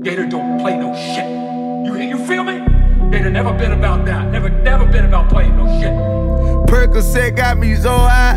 Gator don't play no shit. You feel me? Gator never been about that. Never been about playing no shit. Percocet got me so high.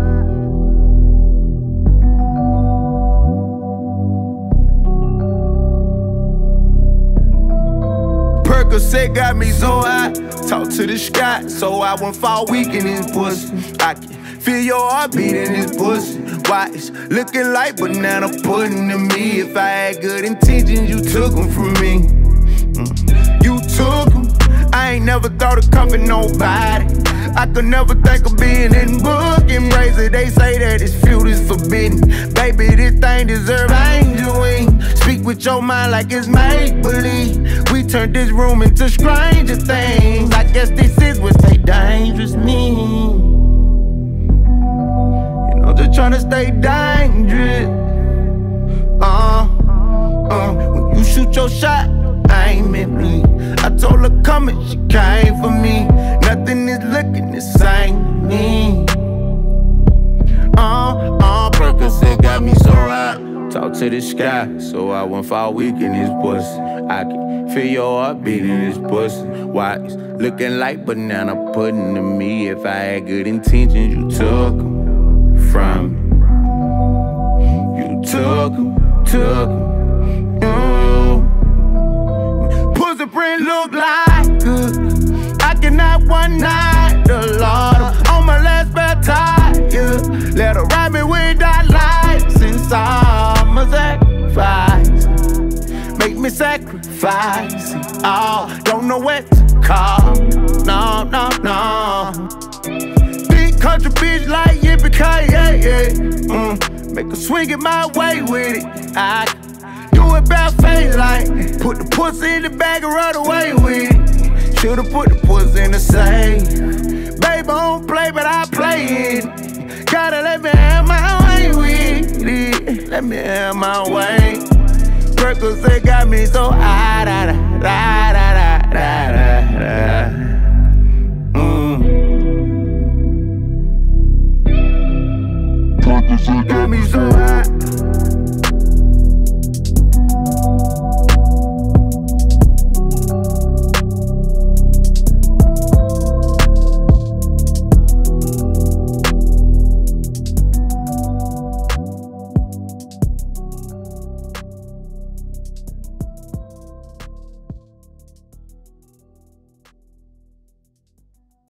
Percocet got me so high. Talk to the sky, so I won't fall weak in this pussy. I can feel your heartbeat in this pussy. Why it's looking like banana pudding to me. If I had good intentions, you took them from me. You took them. I ain't never thought of cuffing nobody. I could never think of being in book embracer. They say that this feud is forbidden. Baby, this thing deserve angel wings. Speak with your mind like it's make-believe. We turned this room into stranger things. I guess this is what they dangerous mean. You know, just tryna stay dangerous. When you shoot your shot, I ain't meant me. I told her come and she came for me. Nothing is looking the same to me. Percocet got me so high. Talk to the sky, so I won't fall weak in this pussy. I can feel your heartbeat in this pussy. Why it's looking like banana pudding to me. If I had good intentions, you took them from me. You took them. Pussy print look like good. I cannot one night the Lord on my last bad tire. Let her ride me with that license. I'm a sacrifice. Make me sacrifice it all. Don't know what to call. No. Big country bitch like yippee-ki-yay. Make her swing it my way with it. I do it about face like put the pussy in the bag and run away with it. Should've put the pussy in the safe. Baby, I don't play, but I play it. Gotta let me have my way with it. Let me have my way. Percocet got me so high, da da da da da da da. Percocet got me so high.